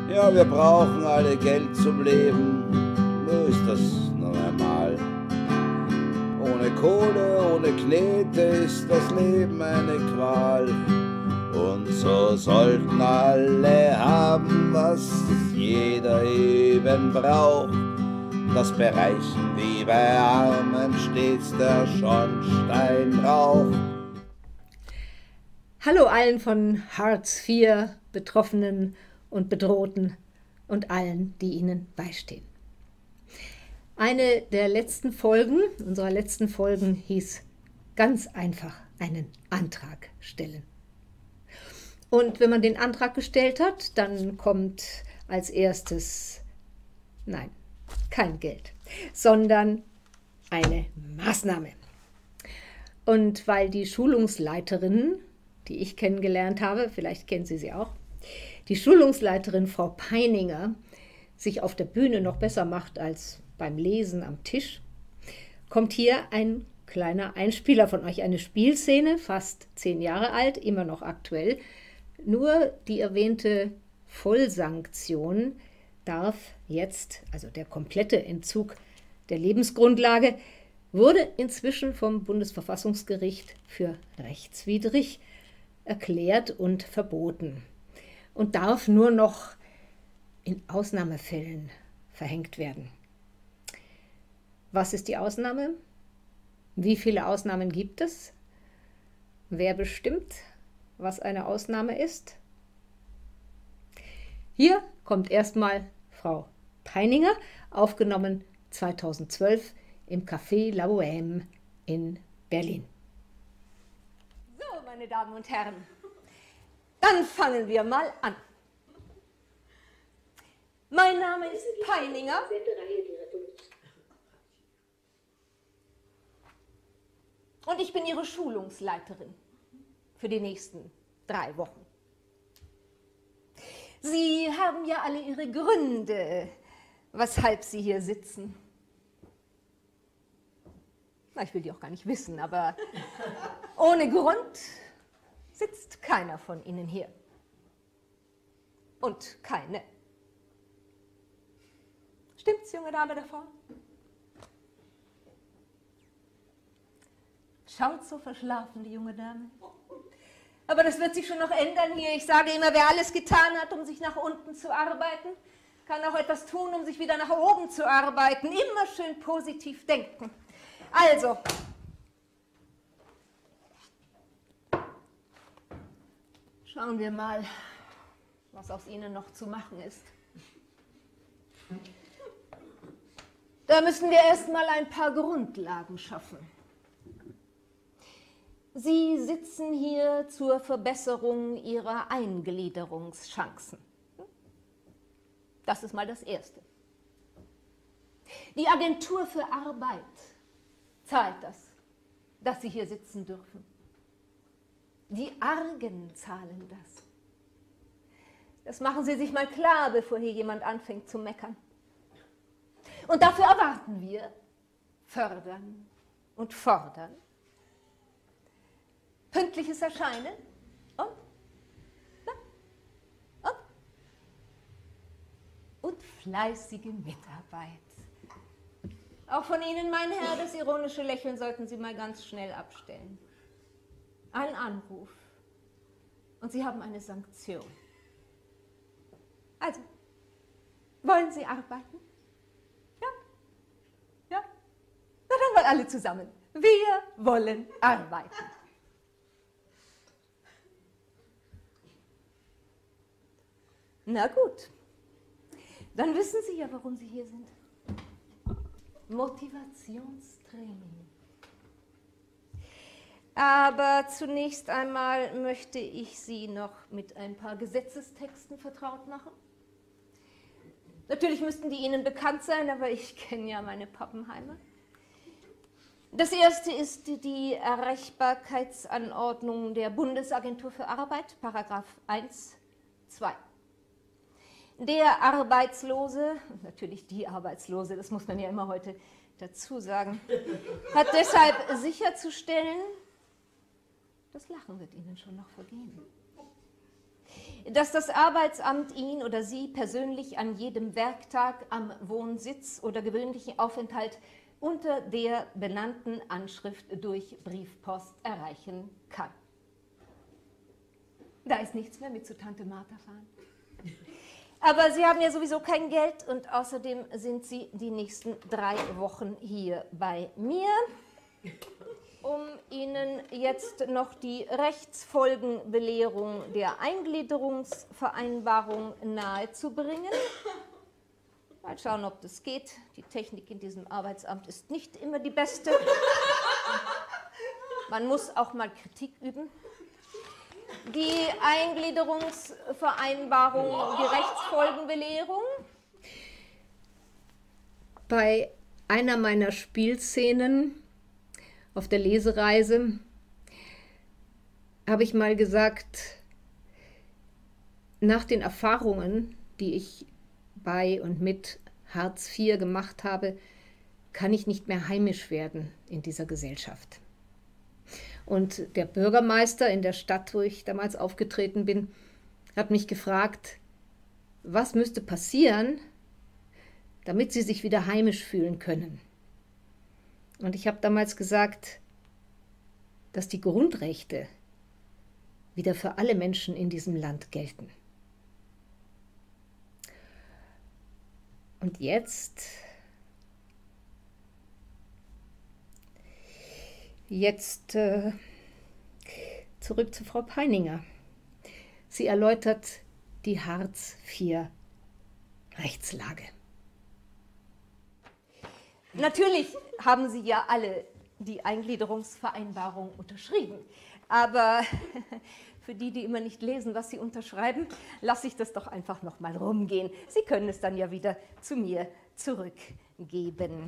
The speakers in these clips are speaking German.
Ja, wir brauchen alle Geld zum Leben, nur ist das nun einmal. Ohne Kohle, ohne Knete ist das Leben eine Qual. Und so sollten alle haben, was jeder eben braucht. Das bereichen wie bei Armen stets der Schornsteinrauch. Hallo allen von Hartz IV Betroffenen und Bedrohten und allen, die ihnen beistehen. Eine der letzten Folgen, unserer letzten Folgen, hieß ganz einfach einen Antrag stellen. Und wenn man den Antrag gestellt hat, dann kommt als erstes, nein, kein Geld, sondern eine Maßnahme. Und weil die Schulungsleiterin, die ich kennengelernt habe, vielleicht kennen Sie sie auch, die Schulungsleiterin Frau Peininger sich auf der Bühne noch besser macht als beim Lesen am Tisch, kommt hier ein kleiner Einspieler von euch, eine Spielszene, fast 10 Jahre alt, immer noch aktuell. Nur die erwähnte Vollsanktion darf jetzt, also der komplette Entzug der Lebensgrundlage, wurde inzwischen vom Bundesverfassungsgericht für rechtswidrig erklärt und verboten und darf nur noch in Ausnahmefällen verhängt werden. Was ist die Ausnahme? Wie viele Ausnahmen gibt es? Wer bestimmt, was eine Ausnahme ist? Hier kommt erstmal Frau Peininger, aufgenommen 2012 im Café La Bohème in Berlin. So, meine Damen und Herren, dann fangen wir mal an. Mein Name ist Peininger. Und ich bin Ihre Schulungsleiterin für die nächsten 3 Wochen. Sie haben ja alle Ihre Gründe, weshalb Sie hier sitzen. Na, ich will die auch gar nicht wissen, aber ohne Grund sitzt keiner von Ihnen hier. Und keine. Stimmt's, junge Dame da vorne? Schaut so verschlafen, die junge Dame. Aber das wird sich schon noch ändern hier. Ich sage immer, wer alles getan hat, um sich nach unten zu arbeiten, kann auch etwas tun, um sich wieder nach oben zu arbeiten. Immer schön positiv denken. Also, schauen wir mal, was aus Ihnen noch zu machen ist. Da müssen wir erstmal ein paar Grundlagen schaffen. Sie sitzen hier zur Verbesserung Ihrer Eingliederungschancen. Das ist mal das Erste. Die Agentur für Arbeit zahlt das, dass Sie hier sitzen dürfen. Die Argen zahlen das. Das machen Sie sich mal klar, bevor hier jemand anfängt zu meckern. Und dafür erwarten wir, fördern und fordern, pünktliches Erscheinen und fleißige Mitarbeit. Auch von Ihnen, mein Herr, das ironische Lächeln sollten Sie mal ganz schnell abstellen. Ein Anruf und Sie haben eine Sanktion. Also, wollen Sie arbeiten? Ja? Ja? Na dann mal alle zusammen. Wir wollen arbeiten. Na gut, dann wissen Sie ja, warum Sie hier sind. Motivationstraining. Aber zunächst einmal möchte ich Sie noch mit ein paar Gesetzestexten vertraut machen. Natürlich müssten die Ihnen bekannt sein, aber ich kenne ja meine Pappenheimer. Das erste ist die Erreichbarkeitsanordnung der Bundesagentur für Arbeit, Paragraph 1, 2. Der Arbeitslose, natürlich die Arbeitslose, das muss man ja immer heute dazu sagen, hat deshalb sicherzustellen, das Lachen wird Ihnen schon noch vergehen. dass das Arbeitsamt ihn oder sie persönlich an jedem Werktag am Wohnsitz oder gewöhnlichen Aufenthalt unter der benannten Anschrift durch Briefpost erreichen kann. Da ist nichts mehr mit zu Tante Martha fahren. Aber Sie haben ja sowieso kein Geld und außerdem sind Sie die nächsten 3 Wochen hier bei mir, um Ihnen jetzt noch die Rechtsfolgenbelehrung der Eingliederungsvereinbarung nahezubringen. Mal schauen, ob das geht. Die Technik in diesem Arbeitsamt ist nicht immer die beste. Man muss auch mal Kritik üben. Die Eingliederungsvereinbarung, die Rechtsfolgenbelehrung. Bei einer meiner Spielszenen auf der Lesereise habe ich mal gesagt, nach den Erfahrungen, die ich bei und mit Hartz IV gemacht habe, kann ich nicht mehr heimisch werden in dieser Gesellschaft. Und der Bürgermeister in der Stadt, wo ich damals aufgetreten bin, hat mich gefragt, was müsste passieren, damit sie sich wieder heimisch fühlen können. Und ich habe damals gesagt, dass die Grundrechte wieder für alle Menschen in diesem Land gelten. Und jetzt zurück zu Frau Peininger. Sie erläutert die Hartz-IV-Rechtslage. Natürlich haben Sie ja alle die Eingliederungsvereinbarung unterschrieben. Aber für die, die immer nicht lesen, was sie unterschreiben, lasse ich das doch einfach noch mal rumgehen. Sie können es dann ja wieder zu mir zurückgeben.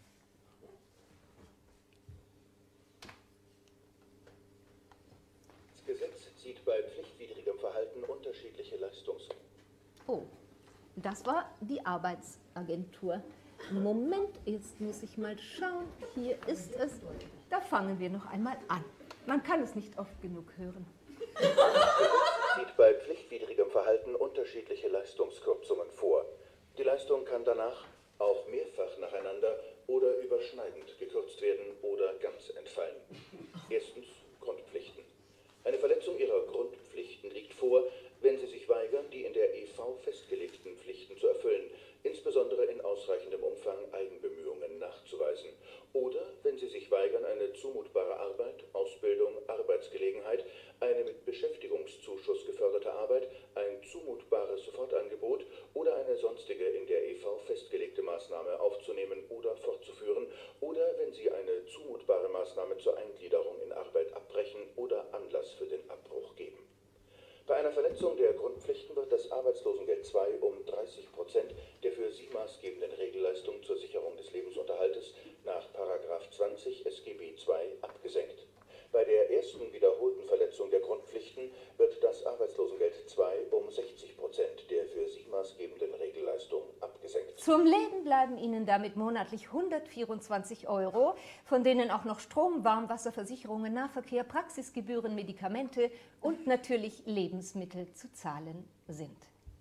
Das Gesetz sieht bei pflichtwidrigem Verhalten unterschiedliche Oh, das war die Arbeitsagentur. Moment, jetzt muss ich mal schauen. Hier ist es. Da fangen wir noch einmal an. Man kann es nicht oft genug hören. Sieht bei pflichtwidrigem Verhalten unterschiedliche Leistungskürzungen vor. Die Leistung kann danach auch mehrfach nacheinander oder überschneidend gekürzt werden oder ganz entfallen. Erstens Grundpflichten. Eine Verletzung Ihrer Grundpflichten liegt vor, wenn Sie sich weigern, die in der EV festgelegten Pflichten zu erfüllen, insbesondere in ausreichendem Umfang Eigenbemühungen nachzuweisen. Oder wenn Sie sich weigern, eine zumutbare Arbeit, Ausbildung, Arbeitsgelegenheit, eine mit Beschäftigungszuschuss geförderte Arbeit, ein zumutbares Sofortangebot oder eine sonstige in der EV festgelegte Maßnahme aufzunehmen oder fortzuführen, oder wenn Sie eine zumutbare Maßnahme zur Eingliederung in Arbeit abbrechen oder Anlass für den Abbruch geben. Bei einer Verletzung der Grundpflichten wird das Arbeitslosengeld II um 30% der für Sie maßgebenden Regelleistungen zur Sicherung des Lebensunterhaltes nach § 20 SGB II abgesenkt. Bei der ersten wiederholten Verletzung der Grundpflichten wird das Arbeitslosengeld II um 60% der für Sie maßgebenden Regelleistungen abgesenkt. Zum Leben bleiben Ihnen damit monatlich 124 €, von denen auch noch Strom, Warmwasserversicherungen, Nahverkehr, Praxisgebühren, Medikamente und natürlich Lebensmittel zu zahlen sind.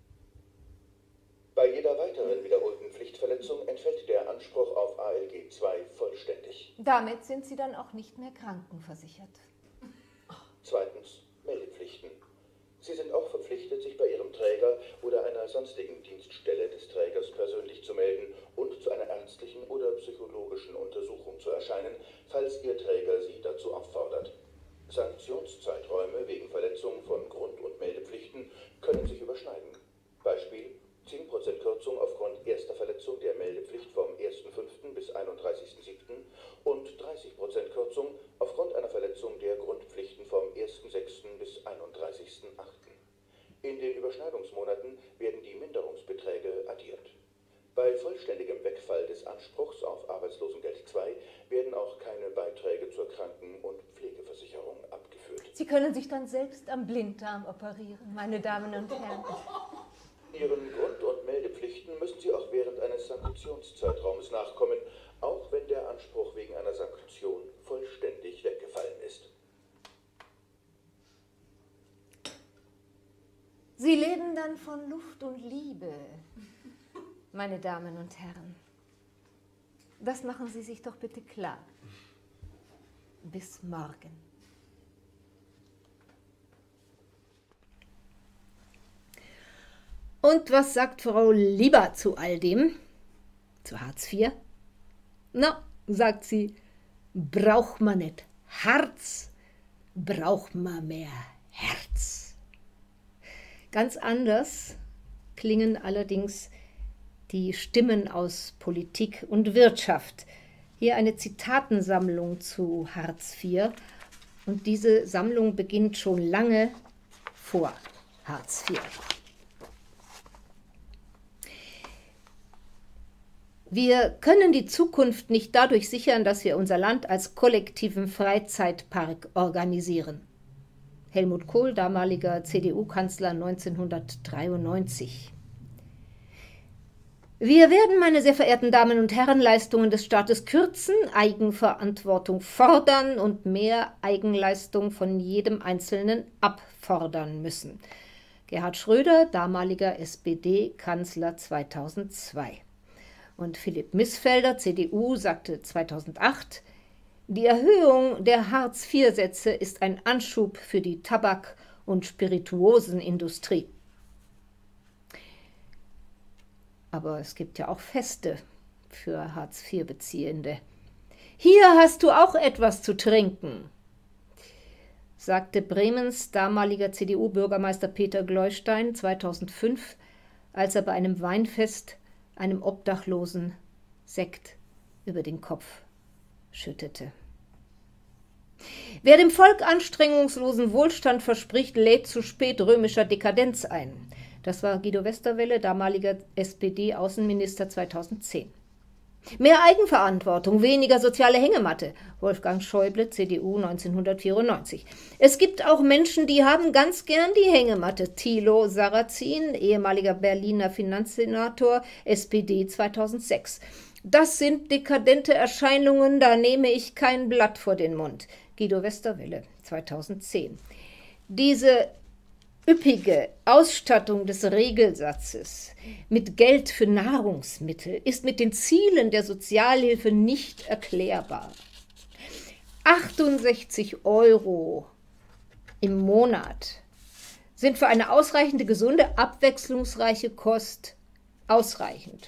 Bei jeder weiteren wiederholten Pflichtverletzung entfällt der Anspruch auf ALG II vollständig. Damit sind Sie dann auch nicht mehr krankenversichert. Zweitens Meldepflichten. Sie sind auch verpflichtet, sich bei Ihrem Träger oder einer sonstigen Dienststelle des Trägers persönlich zu melden und zu einer ärztlichen oder psychologischen Untersuchung zu erscheinen, falls Ihr Träger Sie dazu auffordert. Sanktionszeiträume wegen Verletzung von Grund- und Meldepflichten können sich überschneiden. Beispiel: 10% Kürzung aufgrund erster Verletzung der Meldepflicht vom 1.5. bis 31.7. und 30% Kürzung aufgrund einer Verletzung der Grundpflichten vom 1.6. bis 31.8. In den Überschneidungsmonaten werden die Minderungsbeträge addiert. Bei vollständigem Wegfall des Anspruchs auf Arbeitslosengeld II werden auch keine Beiträge zur Kranken- und Pflegeversicherung abgeführt. Sie können sich dann selbst am Blinddarm operieren, meine Damen und Herren. Ihren Grund- und Meldepflichten müssen Sie auch während eines Sanktionszeitraumes nachkommen, auch wenn der Anspruch wegen einer Sanktion vollständig weggefallen ist. Sie Fräulein von Luft und Liebe, meine Damen und Herren. Das machen Sie sich doch bitte klar. Bis morgen. Und was sagt Frau Lieber zu all dem? Zu Hartz IV? Na, sagt sie, braucht man nicht Harz, braucht man mehr Herz. Ganz anders klingen allerdings die Stimmen aus Politik und Wirtschaft. Hier eine Zitatensammlung zu Hartz IV. Und diese Sammlung beginnt schon lange vor Hartz IV. Wir können die Zukunft nicht dadurch sichern, dass wir unser Land als kollektiven Freizeitpark organisieren. Helmut Kohl, damaliger CDU-Kanzler 1993. Wir werden, meine sehr verehrten Damen und Herren, Leistungen des Staates kürzen, Eigenverantwortung fordern und mehr Eigenleistung von jedem Einzelnen abfordern müssen. Gerhard Schröder, damaliger SPD-Kanzler 2002. Und Philipp Missfelder, CDU, sagte 2008, die Erhöhung der Hartz-IV-Sätze ist ein Anschub für die Tabak- und Spirituosenindustrie. Aber es gibt ja auch Feste für Hartz-IV-Beziehende. Hier hast du auch etwas zu trinken, sagte Bremens damaliger CDU-Bürgermeister Peter Gleustein 2005, als er bei einem Weinfest einem Obdachlosen Sekt über den Kopf schüttete. Wer dem Volk anstrengungslosen Wohlstand verspricht, lädt zu spät römischer Dekadenz ein. Das war Guido Westerwelle, damaliger SPD-Außenminister 2010. Mehr Eigenverantwortung, weniger soziale Hängematte. Wolfgang Schäuble, CDU 1994. Es gibt auch Menschen, die haben ganz gern die Hängematte. Thilo Sarrazin, ehemaliger Berliner Finanzsenator, SPD 2006. Das sind dekadente Erscheinungen, da nehme ich kein Blatt vor den Mund. Guido Westerwelle 2010. Diese üppige Ausstattung des Regelsatzes mit Geld für Nahrungsmittel ist mit den Zielen der Sozialhilfe nicht erklärbar. 68 € im Monat sind für eine ausreichende, gesunde, abwechslungsreiche Kost ausreichend.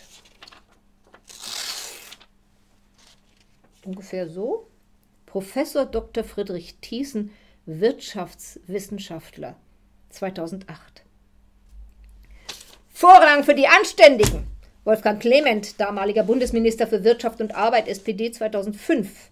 Ungefähr so. Professor Dr. Friedrich Thiessen, Wirtschaftswissenschaftler, 2008. Vorrang für die Anständigen. Wolfgang Clement, damaliger Bundesminister für Wirtschaft und Arbeit, SPD 2005.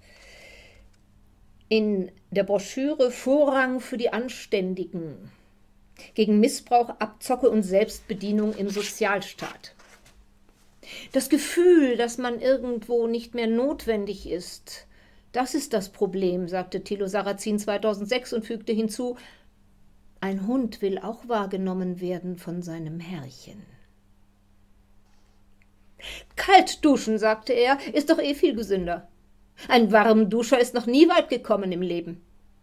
In der Broschüre Vorrang für die Anständigen. Gegen Missbrauch, Abzocke und Selbstbedienung im Sozialstaat. Das Gefühl, dass man irgendwo nicht mehr notwendig ist, das ist das Problem, sagte Thilo Sarrazin 2006 und fügte hinzu, ein Hund will auch wahrgenommen werden von seinem Herrchen. Kalt duschen, sagte er, ist doch eh viel gesünder. Ein Warmduscher ist noch nie weit gekommen im Leben.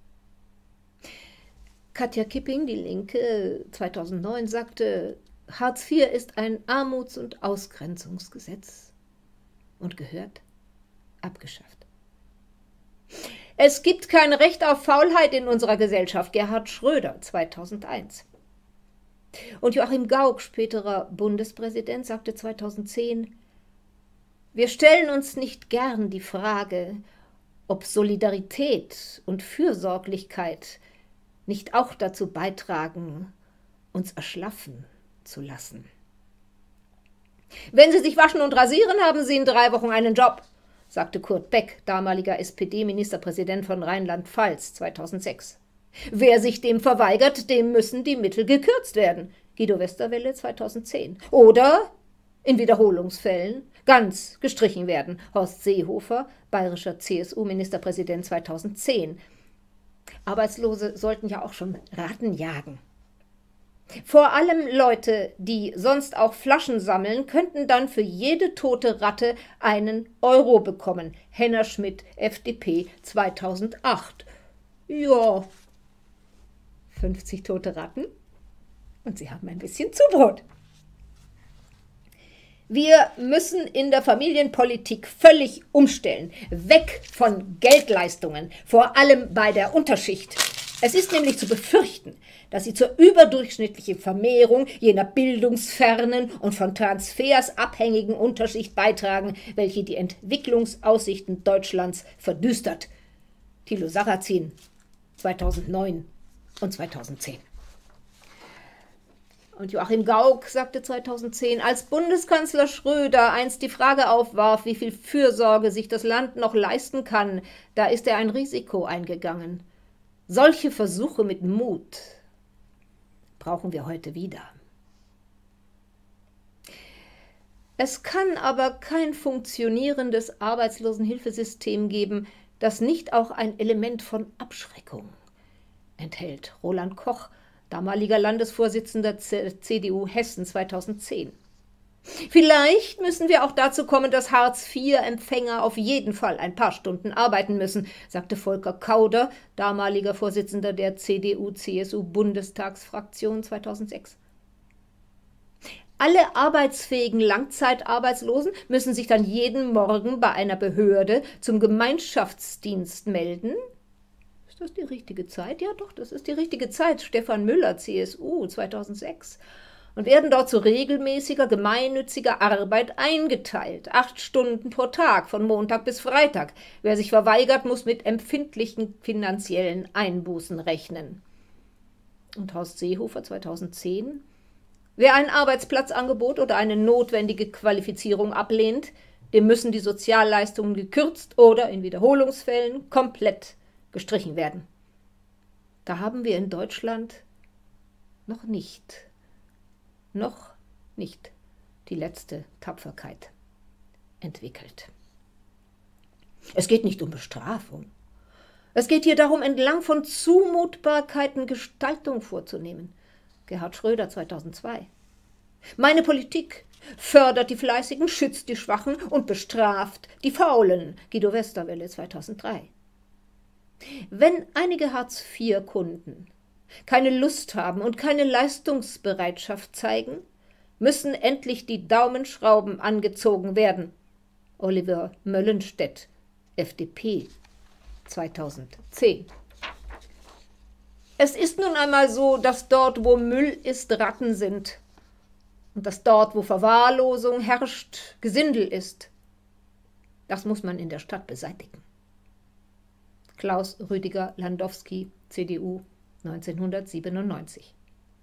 Katja Kipping, die Linke, 2009, sagte, Hartz IV ist ein Armuts- und Ausgrenzungsgesetz und gehört abgeschafft. Es gibt kein Recht auf Faulheit in unserer Gesellschaft. Gerhard Schröder, 2001. Und Joachim Gauck, späterer Bundespräsident, sagte 2010, wir stellen uns nicht gern die Frage, ob Solidarität und Fürsorglichkeit nicht auch dazu beitragen, uns erschlaffen zu lassen. Wenn Sie sich waschen und rasieren, haben Sie in 3 Wochen einen Job, sagte Kurt Beck, damaliger SPD-Ministerpräsident von Rheinland-Pfalz 2006. Wer sich dem verweigert, dem müssen die Mittel gekürzt werden. Guido Westerwelle 2010. Oder in Wiederholungsfällen ganz gestrichen werden. Horst Seehofer, bayerischer CSU-Ministerpräsident 2010. Arbeitslose sollten ja auch schon Ratten jagen. Vor allem Leute, die sonst auch Flaschen sammeln, könnten dann für jede tote Ratte einen Euro bekommen. Henner Schmidt, FDP 2008. Ja, 50 tote Ratten Und Sie haben ein bisschen Zubrot. Wir müssen in der Familienpolitik völlig umstellen. Weg von Geldleistungen, vor allem bei der Unterschicht. Es ist nämlich zu befürchten, dass sie zur überdurchschnittlichen Vermehrung jener bildungsfernen und von Transfers abhängigen Unterschicht beitragen, welche die Entwicklungsaussichten Deutschlands verdüstert. Thilo Sarrazin, 2009 und 2010. Und Joachim Gauck sagte 2010, als Bundeskanzler Schröder einst die Frage aufwarf, wie viel Fürsorge sich das Land noch leisten kann, da ist er ein Risiko eingegangen. Solche Versuche mit Mut brauchen wir heute wieder. Es kann aber kein funktionierendes Arbeitslosenhilfesystem geben, das nicht auch ein Element von Abschreckung enthält. Roland Koch, damaliger Landesvorsitzender CDU Hessen 2010. Vielleicht müssen wir auch dazu kommen, dass Hartz-IV-Empfänger auf jeden Fall ein paar Stunden arbeiten müssen, sagte Volker Kauder, damaliger Vorsitzender der CDU-CSU-Bundestagsfraktion 2006. Alle arbeitsfähigen Langzeitarbeitslosen müssen sich dann jeden Morgen bei einer Behörde zum Gemeinschaftsdienst melden. Ist das die richtige Zeit? Ja doch, das ist die richtige Zeit. Stefan Müller, CSU 2006. Und werden dort zu regelmäßiger, gemeinnütziger Arbeit eingeteilt. 8 Stunden pro Tag, von Montag bis Freitag. Wer sich verweigert, muss mit empfindlichen finanziellen Einbußen rechnen. Und Horst Seehofer 2010. Wer ein Arbeitsplatzangebot oder eine notwendige Qualifizierung ablehnt, dem müssen die Sozialleistungen gekürzt oder in Wiederholungsfällen komplett gestrichen werden. Da haben wir in Deutschland noch nicht die letzte Tapferkeit entwickelt. Es geht nicht um Bestrafung. Es geht hier darum, entlang von Zumutbarkeiten Gestaltung vorzunehmen. Gerhard Schröder 2002. Meine Politik fördert die Fleißigen, schützt die Schwachen und bestraft die Faulen. Guido Westerwelle 2003. Wenn einige Hartz-IV-Kunden keine Lust haben und keine Leistungsbereitschaft zeigen, müssen endlich die Daumenschrauben angezogen werden. Oliver Möllenstedt, FDP, 2010. Es ist nun einmal so, dass dort, wo Müll ist, Ratten sind und dass dort, wo Verwahrlosung herrscht, Gesindel ist. Das muss man in der Stadt beseitigen. Klaus Rüdiger Landowski, CDU, 1997.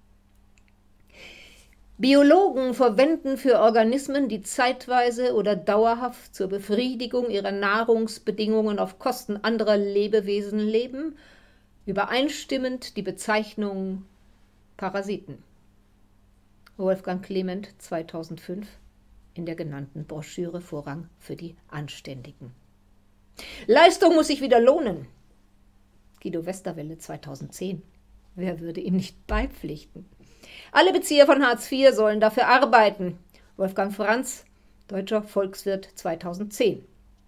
Biologen verwenden für Organismen, die zeitweise oder dauerhaft zur Befriedigung ihrer Nahrungsbedingungen auf Kosten anderer Lebewesen leben, übereinstimmend die Bezeichnung Parasiten. Wolfgang Clement 2005 in der genannten Broschüre Vorrang für die Anständigen. Leistung muss sich wieder lohnen. Guido Westerwelle 2010. Wer würde ihm nicht beipflichten? Alle Bezieher von Hartz IV sollen dafür arbeiten. Wolfgang Franz, Deutscher Volkswirt 2010.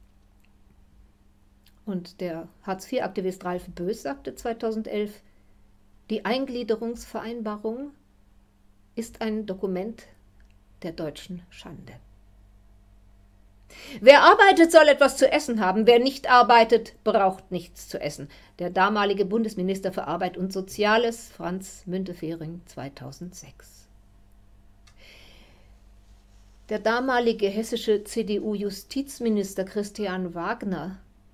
Und der Hartz-IV-Aktivist Ralf Bös sagte 2011, die Eingliederungsvereinbarung ist ein Dokument der deutschen Schande. Wer arbeitet, soll etwas zu essen haben. Wer nicht arbeitet, braucht nichts zu essen. Der damalige Bundesminister für Arbeit und Soziales, Franz Müntefering, 2006. Der damalige hessische CDU-Justizminister Christian Wagner,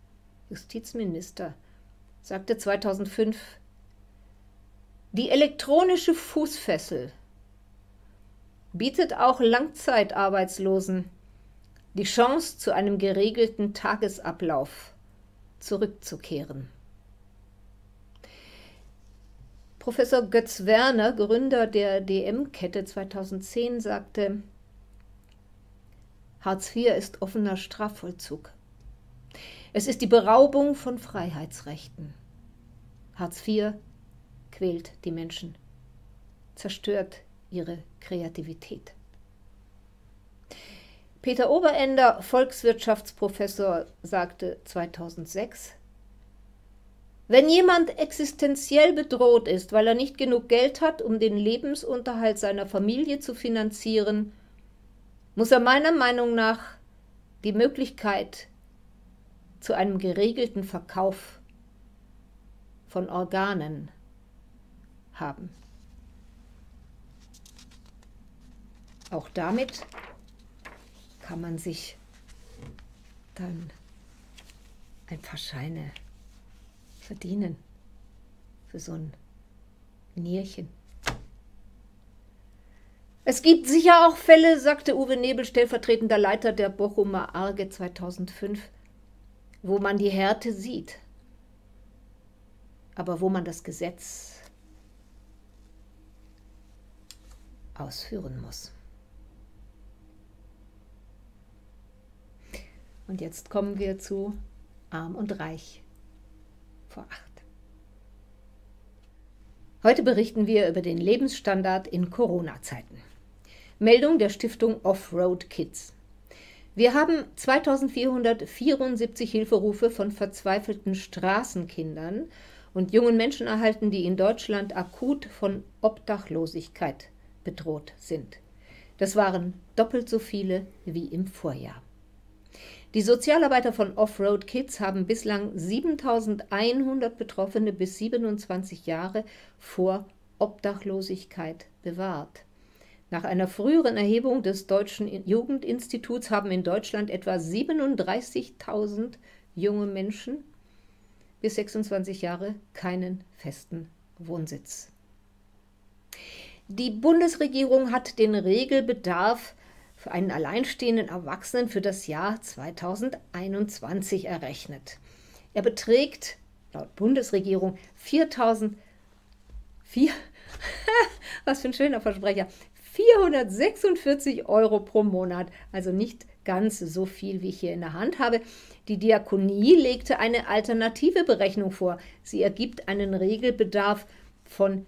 sagte 2005, die elektronische Fußfessel bietet auch Langzeitarbeitslosen die Chance, zu einem geregelten Tagesablauf zurückzukehren. Professor Götz Werner, Gründer der DM-Kette 2010, sagte, Hartz IV ist offener Strafvollzug. Es ist die Beraubung von Freiheitsrechten. Hartz IV quält die Menschen, zerstört ihre Kreativität. Peter Oberender, Volkswirtschaftsprofessor, sagte 2006, Wenn jemand existenziell bedroht ist, weil er nicht genug Geld hat, um den Lebensunterhalt seiner Familie zu finanzieren, muss er meiner Meinung nach die Möglichkeit zu einem geregelten Verkauf von Organen haben. Auch damit kann man sich dann ein paar Scheine verdienen für so ein Nierchen. Es gibt sicher auch Fälle, sagte Uwe Nebel, stellvertretender Leiter der Bochumer Arge 2005, wo man die Härte sieht, aber wo man das Gesetz ausführen muss. Und jetzt kommen wir zu Arm und Reich vor 8. Heute berichten wir über den Lebensstandard in Corona-Zeiten. Meldung der Stiftung Offroad Kids. Wir haben 2474 Hilferufe von verzweifelten Straßenkindern und jungen Menschen erhalten, die in Deutschland akut von Obdachlosigkeit bedroht sind. Das waren doppelt so viele wie im Vorjahr. Die Sozialarbeiter von Offroad Kids haben bislang 7.100 Betroffene bis 27 Jahre vor Obdachlosigkeit bewahrt. Nach einer früheren Erhebung des Deutschen Jugendinstituts haben in Deutschland etwa 37.000 junge Menschen bis 26 Jahre keinen festen Wohnsitz. Die Bundesregierung hat den Regelbedarf für einen alleinstehenden Erwachsenen für das Jahr 2021 errechnet. Er beträgt laut Bundesregierung 446 Euro pro Monat, also nicht ganz so viel, wie ich hier in der Hand habe. Die Diakonie legte eine alternative Berechnung vor. Sie ergibt einen Regelbedarf von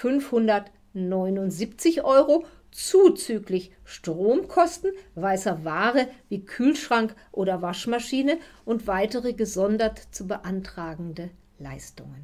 579 Euro zuzüglich Stromkosten, weißer Ware wie Kühlschrank oder Waschmaschine und weitere gesondert zu beantragende Leistungen.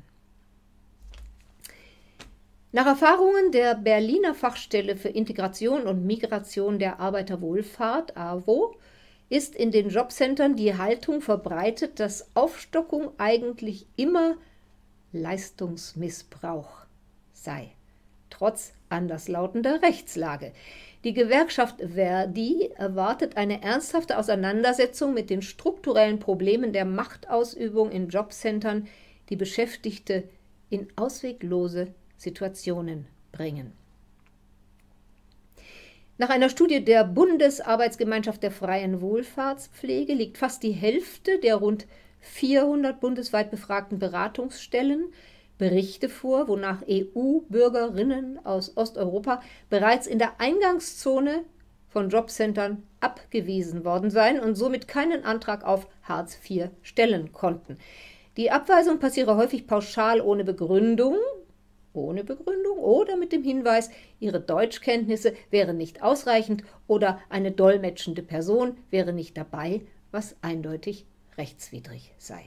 Nach Erfahrungen der Berliner Fachstelle für Integration und Migration der Arbeiterwohlfahrt, AWO, ist in den Jobcentern die Haltung verbreitet, dass Aufstockung eigentlich immer Leistungsmissbrauch sei, trotz anderslautender Rechtslage. Die Gewerkschaft Verdi erwartet eine ernsthafte Auseinandersetzung mit den strukturellen Problemen der Machtausübung in Jobcentern, die Beschäftigte in ausweglose Situationen bringen. Nach einer Studie der Bundesarbeitsgemeinschaft der freien Wohlfahrtspflege liegt fast die Hälfte der rund 400 bundesweit befragten Beratungsstellen Berichte vor, wonach EU-Bürgerinnen aus Osteuropa bereits in der Eingangszone von Jobcentern abgewiesen worden seien und somit keinen Antrag auf Hartz IV stellen konnten. Die Abweisung passiere häufig pauschal ohne Begründung oder mit dem Hinweis, ihre Deutschkenntnisse wären nicht ausreichend oder eine dolmetschende Person wäre nicht dabei, was eindeutig rechtswidrig sei.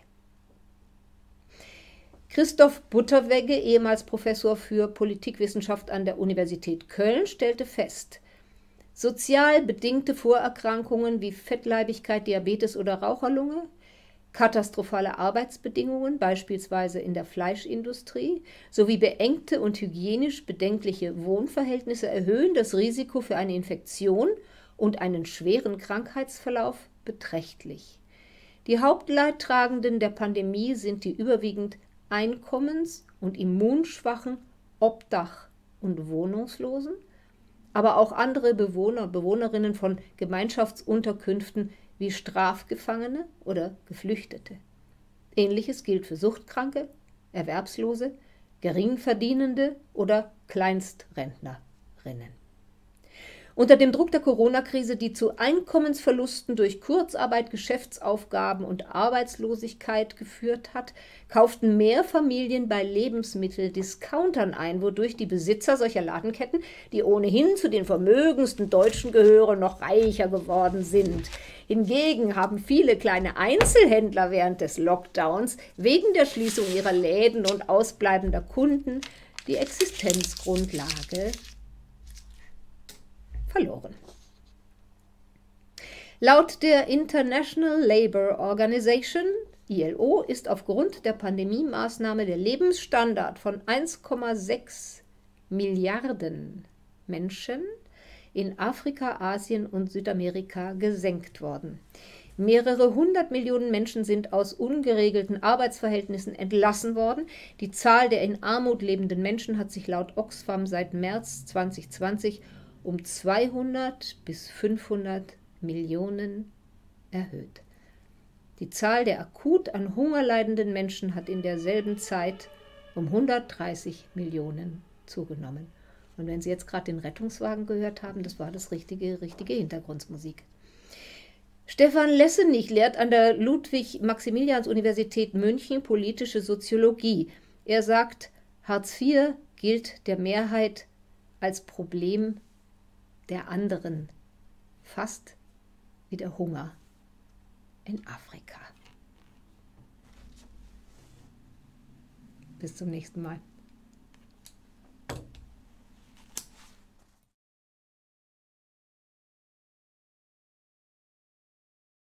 Christoph Butterwegge, ehemals Professor für Politikwissenschaft an der Universität Köln, stellte fest, sozial bedingte Vorerkrankungen wie Fettleibigkeit, Diabetes oder Raucherlunge, katastrophale Arbeitsbedingungen, beispielsweise in der Fleischindustrie, sowie beengte und hygienisch bedenkliche Wohnverhältnisse erhöhen das Risiko für eine Infektion und einen schweren Krankheitsverlauf beträchtlich. Die Hauptleidtragenden der Pandemie sind die überwiegend einkommens- und immunschwachen Obdach- und Wohnungslosen, aber auch andere Bewohnerinnen von Gemeinschaftsunterkünften wie Strafgefangene oder Geflüchtete. Ähnliches gilt für Suchtkranke, Erwerbslose, Geringverdienende oder Kleinstrentnerinnen. Unter dem Druck der Corona-Krise, die zu Einkommensverlusten durch Kurzarbeit, Geschäftsaufgaben und Arbeitslosigkeit geführt hat, kauften mehr Familien bei Lebensmitteldiscountern ein, wodurch die Besitzer solcher Ladenketten, die ohnehin zu den vermögendsten Deutschen gehören, noch reicher geworden sind. Hingegen haben viele kleine Einzelhändler während des Lockdowns wegen der Schließung ihrer Läden und ausbleibender Kunden die Existenzgrundlage verloren. Laut der International Labour Organization, ILO, ist aufgrund der Pandemiemaßnahme der Lebensstandard von 1,6 Milliarden Menschen in Afrika, Asien und Südamerika gesenkt worden. Mehrere 100 Millionen Menschen sind aus ungeregelten Arbeitsverhältnissen entlassen worden. Die Zahl der in Armut lebenden Menschen hat sich laut Oxfam seit März 2020 um 200 bis 500 Millionen erhöht. Die Zahl der akut an Hunger leidenden Menschen hat in derselben Zeit um 130 Millionen zugenommen. Und wenn Sie jetzt gerade den Rettungswagen gehört haben, das war das richtige Hintergrundmusik. Stefan Lessenich lehrt an der Ludwig-Maximilians-Universität München politische Soziologie. Er sagt, Hartz IV gilt der Mehrheit als Problem der anderen, fast wie der Hunger in Afrika. Bis zum nächsten Mal.